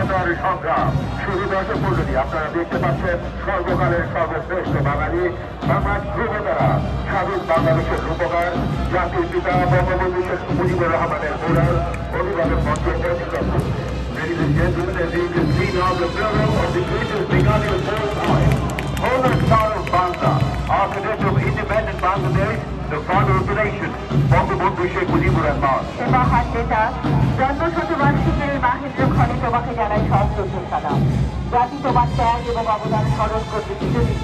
স্বাধীনতার সংগ্রাম শুরু। দর্শক মণ্ডলী, আপনারা দেখতে পাচ্ছেন সর্বকালের সর্বশ্রেষ্ঠ বাঙালি বাংলার ধ্রুবতারা, স্বাধীন বাংলাদেশের রূপকার, জাতির পিতা বঙ্গবন্ধু শেখ মুজিবুর রহমানের মোরাল অভিবাদন মঞ্চে অতিক্রম করছে। Ladies and gentlemen, as you can see now, the bureau of the greatest Bengali of all time, Honored Star of Bangla, architect of independent Bangladesh, the father of the nation, Bangabandhu Sheikh Mujibur Rahman. মহান নেতা জন্মশতবার্ষিকীর এই মাহেন্দ্র ক্ষণে তোমাকে জানাই সশ্রদ্ধ সালাম। জাতি তোমার ত্যাগ এবং অবদান স্মরণ করতে